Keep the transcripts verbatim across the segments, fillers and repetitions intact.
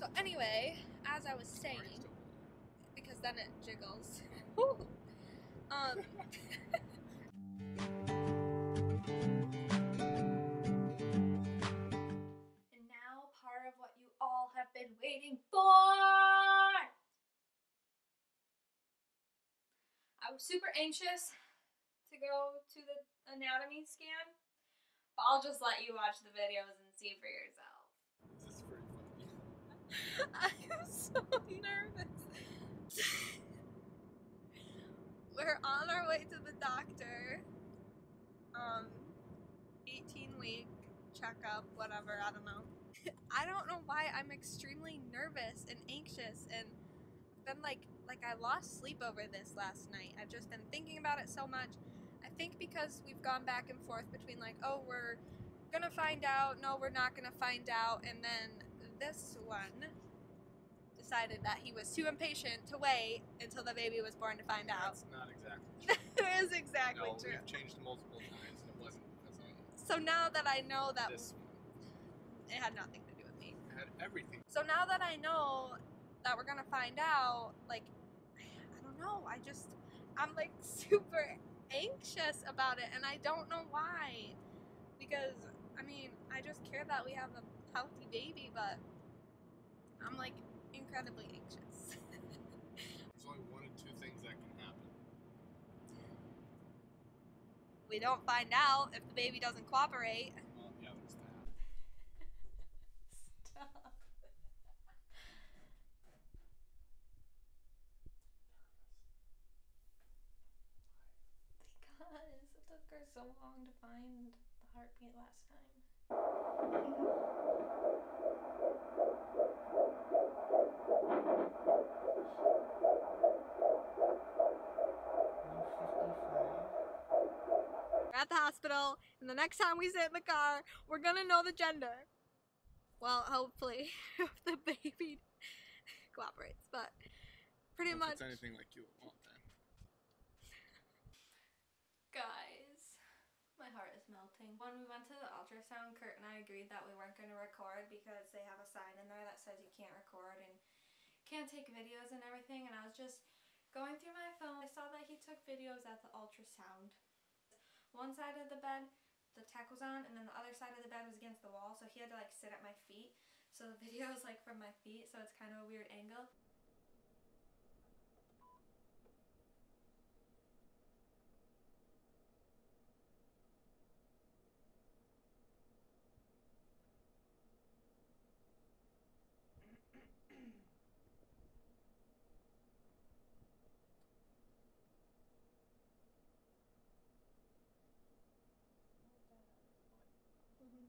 anyway, as I was saying, because then it jiggles. um. And now, part of what you all have been waiting for. I was super anxious to go to the anatomy scan, but I'll just let you watch the videos and see for yourself. This is pretty funny. I'm so nervous. We're on our way to the doctor. Um, eighteen week checkup, whatever, I don't know. I don't know why I'm extremely nervous and anxious, and been like, like I lost sleep over this last night. I've just been thinking about it so much. I think because we've gone back and forth between like, oh, we're gonna find out, no, we're not gonna find out, and then this one decided that he was too impatient to wait until the baby was born to find out. That's not exactly true. It is exactly no, true. we've changed multiple times and it wasn't because of So now that I know that this one. It had nothing to do with me. It had everything. So now that I know that we're gonna find out, like, I don't know, I just, I'm like super anxious about it, and I don't know why. Because, I mean, I just care that we have a healthy baby, but I'm like incredibly anxious. There's only one of two things that can happen. We don't find out if the baby doesn't cooperate. Well, yeah, there's that. Stop. Because it took her so long to find the heartbeat last time. We're at the hospital, and the next time we sit in the car, we're gonna know the gender. Well, hopefully, if the baby cooperates, but pretty If much. it's anything like you would want then. Guys, my heart is melting. When we went to the ultrasound, Kurt and I agreed that we weren't going to record because they have a sign in there that says you can't record and can't take videos and everything, and I was just going through my phone. I saw that he took videos at the ultrasound. One side of the bed, the tech was on, and then the other side of the bed was against the wall, so he had to like sit at my feet. So the video is like from my feet, so it's kind of a weird angle. Mm-hmm.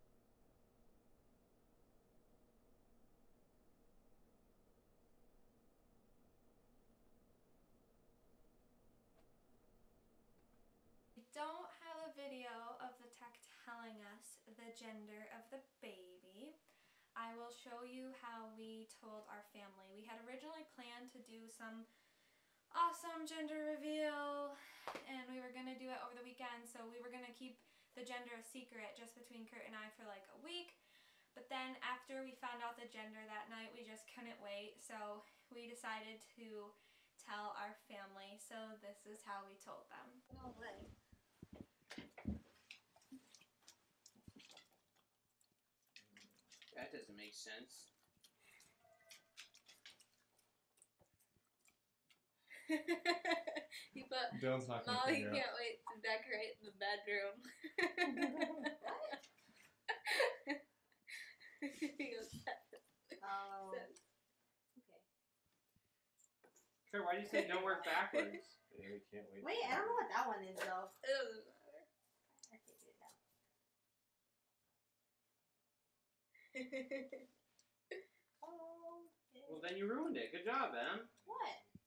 We don't have a video of the tech telling us the gender of the baby. I will show you how we told our family. We had originally planned to do some awesome gender reveal, and we were going to do it over the weekend, so we were going to keep the gender a secret just between Kurt and I for like a week. But then after we found out the gender that night, we just couldn't wait, so we decided to tell our family. So this is how we told them. No way. That doesn't make sense. You put Dylan's not gonna Molly figure can't out. wait to decorate the bedroom. He goes, Oh. okay. Sure, why do you say don't work backwards? Yeah, we can't wait. Wait, I don't know what that one is though. It doesn't matter. I figured it out. Oh. Well, then you ruined it. Good job, Em. What?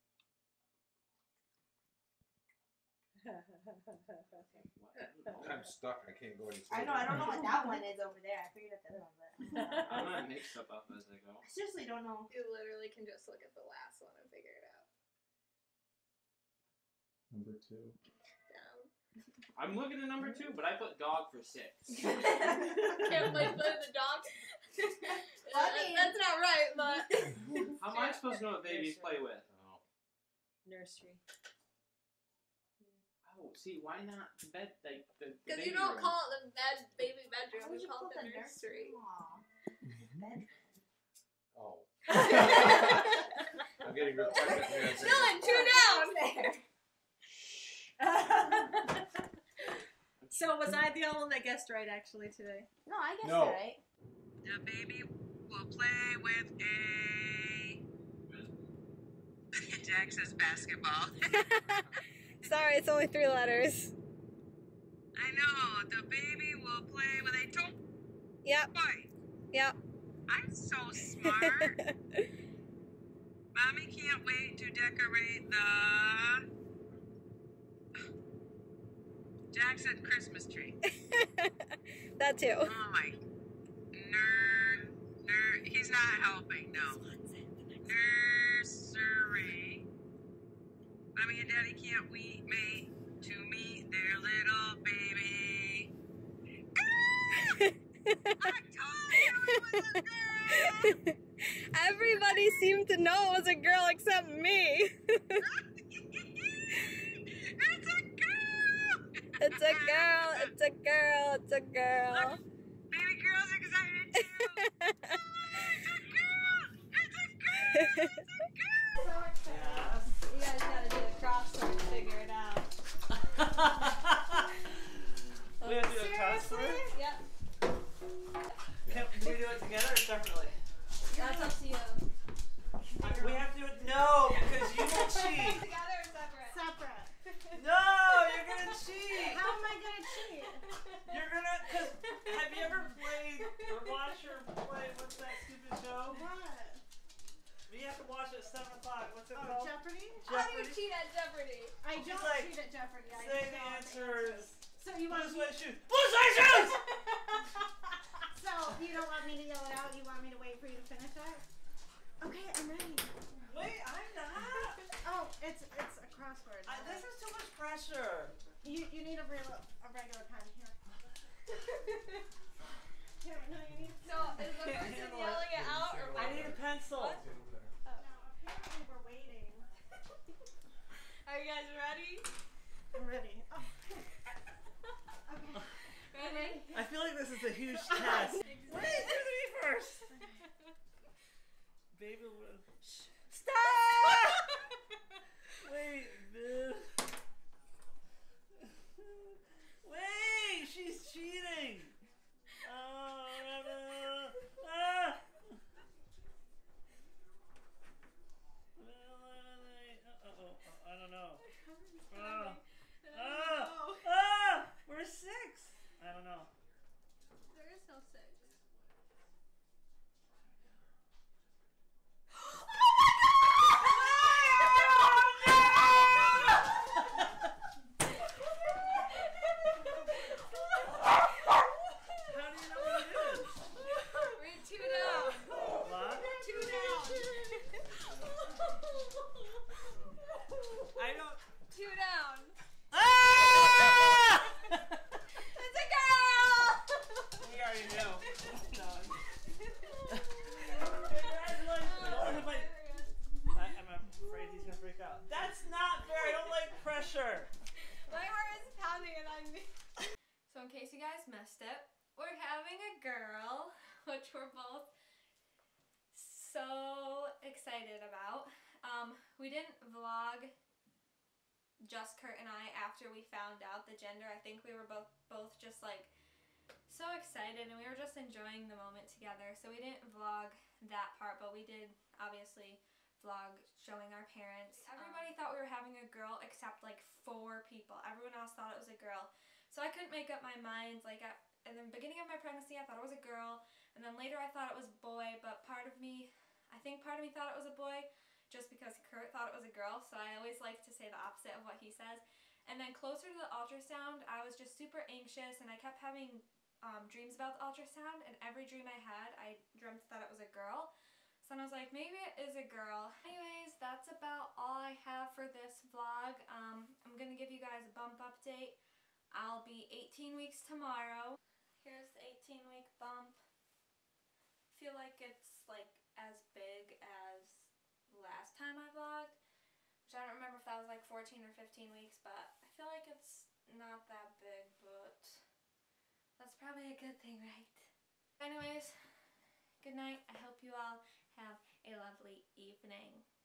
I'm stuck. I can't go any I know. I don't know what that one is over there. I figured out the other one, but I'm gonna make stuff up as I go. I seriously don't know. You literally can just look at the last one and figure it out. Number two. Down. I'm looking at number two, but I put dog for six. Can't wait for the dog. I mean- That's not right, but. How am I supposed to know what babies play with? Oh. Nursery. Oh, see, why not the bed? Like the. the Because baby you don't room? call it the bed, baby bedroom. Why would You you call call it the it nursery. Aw. Bedroom. Oh. I'm getting real pregnant. Dylan, two down! So was I the only one that guessed right actually today? No, I guess No. you're right. The baby will play with a. Jack says basketball. Sorry, it's only three letters. I know. The baby will play with a toy. Yep, yep. I'm so smart. Mommy can't wait to decorate the. Jack said Christmas tree. That too. Oh my. Nerd. Nerd. He's not helping, no. Nursery. Mommy and Daddy can't wait me to meet their little baby. I told you it was a girl! Everybody seemed to know it was a girl except me. It's a girl! It's a girl, it's a girl, it's a girl. Baby girl's excited too! Oh, it's a girl! It's a girl! It's a girl! You guys gotta do the crossword to figure it out. We have to do a crossword? Yep, Can do we do it together or separately? that's up to you. We have to do it. No, because you will cheat. Together or separate? Separate. No, you're gonna cheat. How am I gonna cheat? You're gonna. Cause have you ever played or watched or played what's that stupid show? What? We have to watch it at seven o'clock. What's it Oh, called? Jeopardy? How do you Jeopardy. cheat at Jeopardy? I She's don't like, cheat at Jeopardy. I Say just the know all answers. So you Blue want me? suede shoes. Blue suede shoes. So you don't want me to yell it out? You want me to wait for you to finish it? Okay, I'm ready. Wait, I'm not. Oh, it's it's a crossword. I, this is too much pressure. You you need a real a regular pen here. Here, no, you need. So, is the Can't person handle yelling it out or I need a pencil. What? No, apparently we're waiting. Are you guys ready? I'm ready. Oh. Okay. Ready? I feel like this is a huge test. Wait, do me first. Baby, will- stop! Wait, dude. Wait, she's cheating. Oh, Rebel. Ah! Uh-oh, I don't know. Ah! Ah! Ah! We're six. I don't know. There is no six. How do you know what it is? Read two down. What? Two down. I don't. Two down. Ah! It's a girl! We already knew. No. Congratulations. I, I'm afraid he's gonna freak out. That's not fair. I don't like pressure. My heart is pounding and I'm. So, in case you guys missed it, we're having a girl, which we're both so excited about. Um, we didn't vlog just Kurt and I after we found out the gender. I think we were both both just like so excited and we were just enjoying the moment together. So we didn't vlog that part, but we did obviously vlog showing our parents. Everybody um, thought we were having a girl except like four people. Everyone else thought it was a girl. So I couldn't make up my mind. Like at, in the beginning of my pregnancy, I thought it was a girl, and then later I thought it was a boy. But part of me, I think part of me thought it was a boy, just because Kurt thought it was a girl. So I always like to say the opposite of what he says. And then closer to the ultrasound, I was just super anxious, and I kept having um, dreams about the ultrasound. And every dream I had, I dreamt that it was a girl. So I was like, maybe it is a girl. Anyways, that's about all I have for this vlog. Um, I'm gonna give you guys a bump update. I'll be eighteen weeks tomorrow. Here's the eighteen week bump. feel like it's like as big as last time I vlogged, which I don't remember if that was like fourteen or fifteen weeks, but I feel like it's not that big, but that's probably a good thing, right? Anyways, good night. I hope you all have a lovely evening.